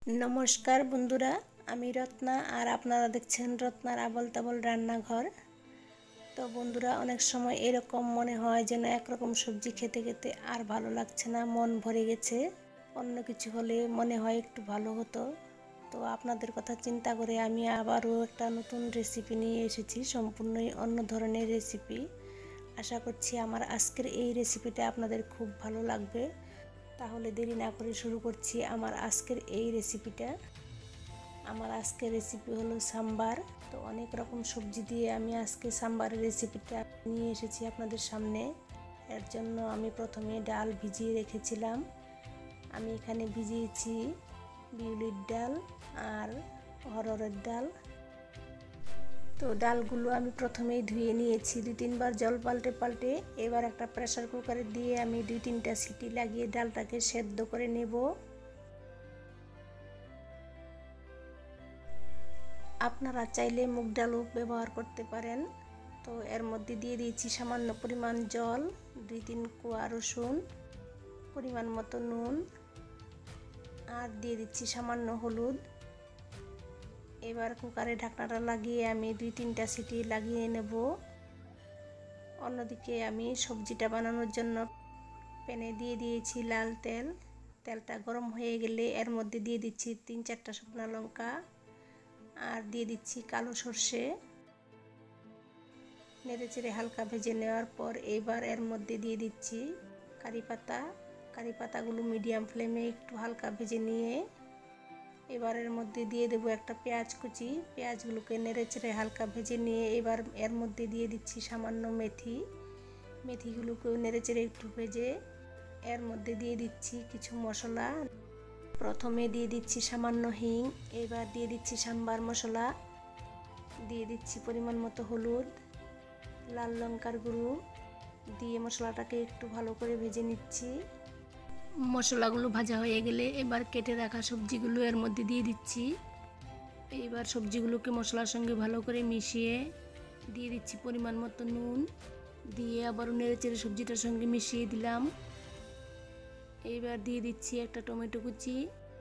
নমস্কার বন্ধুরা, আমি রত্না আর আপনারা দেখছেন রত্নার আবল তাবল রান্নাঘর। তো বন্ধুরা, অনেক সময় এরকম মনে হয় যেন একরকম সবজি খেতে খেতে আর ভালো লাগছে না, মন ভরে গেছে। অন্য কিছু হলে মনে হয় একটু ভালো হতো। তো আপনাদের কথা চিন্তা করে আমি আবারও একটা নতুন রেসিপি নিয়ে এসেছি, সম্পূর্ণই অন্য ধরনের রেসিপি। আশা করছি আমার আজকের এই রেসিপিটা আপনাদের খুব ভালো লাগবে। তাহলে দেরি না করে শুরু করছি আমার আজকের এই রেসিপিটা। আমার আজকের রেসিপি হলো সাম্বার। তো অনেক রকম সবজি দিয়ে আমি আজকে সাম্বারের রেসিপিটা নিয়ে এসেছি আপনাদের সামনে। এর জন্য আমি প্রথমে ডাল ভিজিয়ে রেখেছিলাম। আমি এখানে ভিজিয়েছি বিউলির ডাল আর অড়হরের ডাল। তো ডালগুলো আমি প্রথমেই ধুয়ে নিয়েছি, 2-3 বার জল পাল্টে পাল্টে। এবার একটা প্রেসার কুকারে দিয়ে আমি 2-3টা সিটি লাগিয়ে ডালটাকে সেদ্ধ করে নেব। আপনারা চাইলে মুগ ডালও ব্যবহার করতে পারেন। তো এর মধ্যে দিয়ে দিয়েছি সামান্য পরিমাণ জল, 2-3 কোয়া রসুন, পরিমাণ মতো নুন, আর দিয়ে দিচ্ছি সামান্য হলুদ। এবার কুকারে ঢাকনাটা লাগিয়ে আমি 2-3টা সিটি লাগিয়ে নেব। অন্যদিকে আমি সবজিটা বানানোর জন্য প্যানে দিয়ে দিয়েছি লাল তেল। তেলটা গরম হয়ে গেলে এর মধ্যে দিয়ে দিচ্ছি 3-4টা শুকনো লঙ্কা আর দিয়ে দিচ্ছি কালো সর্ষে। নেড়েচেড়ে হালকা ভেজে নেওয়ার পর এবার এর মধ্যে দিয়ে দিচ্ছি কারি পাতা। কারি পাতাগুলো মিডিয়াম ফ্লেমে একটু হালকা ভেজে নিয়ে এবার এর মধ্যে দিয়ে দেবো একটা পেঁয়াজ কুচি। পেঁয়াজগুলোকে নেড়েচেড়ে হালকা ভেজে নিয়ে এবার এর মধ্যে দিয়ে দিচ্ছি সামান্য মেথি। মেথিগুলোকেও নেড়েচেড়ে একটু ভেজে এর মধ্যে দিয়ে দিচ্ছি কিছু মশলা। প্রথমে দিয়ে দিচ্ছি সামান্য হিং, এবার দিয়ে দিচ্ছি সাম্বার মশলা, দিয়ে দিচ্ছি পরিমাণ মতো হলুদ, লাল লঙ্কার গুঁড়ো দিয়ে মশলাটাকে একটু ভালো করে ভেজে নিচ্ছি। মশলাগুলো ভাজা হয়ে গেলে এবার কেটে রাখা সবজিগুলো এর মধ্যে দিয়ে দিচ্ছি। এইবার সবজিগুলোকে মশলার সঙ্গে ভালো করে মিশিয়ে দিয়ে দিচ্ছি পরিমাণ মতো নুন, দিয়ে আবারও নেড়েচেড়ে সবজিটার সঙ্গে মিশিয়ে দিলাম। এইবার দিয়ে দিচ্ছি একটা টমেটো কুচি।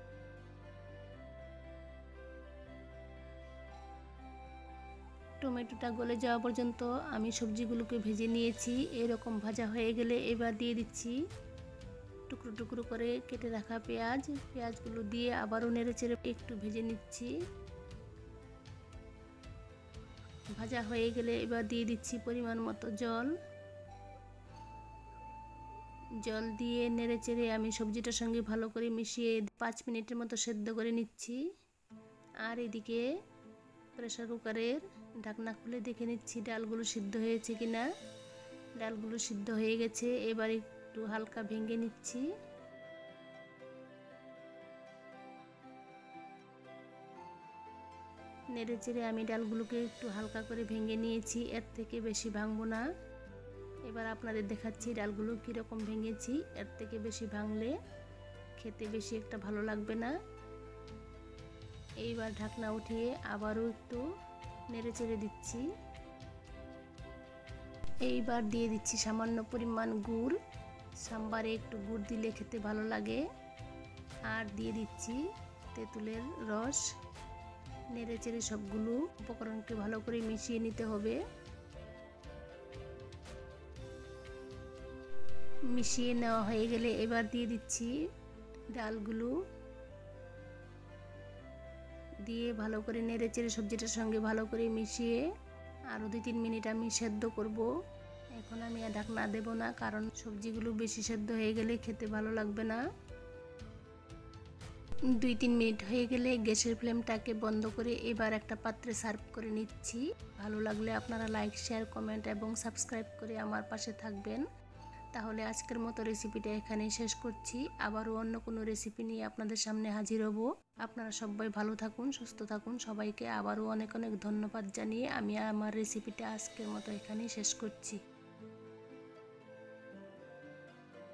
টমেটোটা গলে যাওয়া পর্যন্ত আমি সবজিগুলোকে ভেজে নিয়েছি। এরকম ভাজা হয়ে গেলে এবার দিয়ে দিচ্ছি টুকরো টুকরো করে কেটে রাখা পেঁয়াজ। পেঁয়াজগুলো দিয়ে আবারও নেড়েচেড়ে একটু ভেজে নিচ্ছি। ভাজা হয়ে গেলে এবার দিয়ে দিচ্ছি পরিমাণ মতো জল। জল দিয়ে নেড়েচেড়ে আমি সবজিটার সঙ্গে ভালো করে মিশিয়ে 5 মিনিটের মতো সেদ্ধ করে নিচ্ছি। আর এদিকে প্রেসার কুকারের ঢাকনা খুলে দেখে নিচ্ছি ডালগুলো সিদ্ধ হয়েছে কিনা। ডালগুলো সিদ্ধ হয়ে গেছে, এবার একটু হালকা ভেঙে নিচ্ছি। নেড়েচেড়ে আমি ডালগুলোকে একটু হালকা করে ভেঙে নিয়েছি, এর থেকে বেশি ভাঙবো না। এবার আপনাদের দেখাচ্ছি ডালগুলো কীরকম ভেঙেছি। এর থেকে বেশি ভাঙলে খেতে বেশি একটা ভালো লাগবে না। এইবার ঢাকনা উঠিয়ে আবারও একটু নেড়েচেড়ে দিচ্ছি। এইবার দিয়ে দিচ্ছি সামান্য পরিমাণ গুড়। সাম্বারে একটু গুড় দিলে খেতে ভালো লাগে। আর দিয়ে দিচ্ছি তেঁতুলের রস। নেড়েচেড়ে সবগুলো উপকরণকে ভালো করে মিশিয়ে নিতে হবে। মিশিয়ে নেওয়া হয়ে গেলে এবার দিয়ে দিচ্ছি ডালগুলো, দিয়ে ভালো করে নেড়েচেড়ে সবজিটার সঙ্গে ভালো করে মিশিয়ে আরও 2-3 মিনিট আমি সেদ্ধ করব। এখন আমি আর ঢাকনা দেব না, কারণ সবজিগুলো বেশি সেদ্ধ হয়ে গেলে খেতে ভালো লাগবে না। 2-3 মিনিট হয়ে গেলে গ্যাসের ফ্লেমটাকে বন্ধ করে এবার একটা পাত্রে সার্ভ করে নিচ্ছি। ভালো লাগলে আপনারা লাইক, শেয়ার, কমেন্ট এবং সাবস্ক্রাইব করে আমার পাশে থাকবেন। তাহলে আজকের মতো রেসিপিটা এখানেই শেষ করছি। আবারও অন্য কোনো রেসিপি নিয়ে আপনাদের সামনে হাজির হব। আপনারা সবাই ভালো থাকুন, সুস্থ থাকুন। সবাইকে আবারও অনেক অনেক ধন্যবাদ জানিয়ে আমি আমার রেসিপিটা আজকের মতো এখানেই শেষ করছি।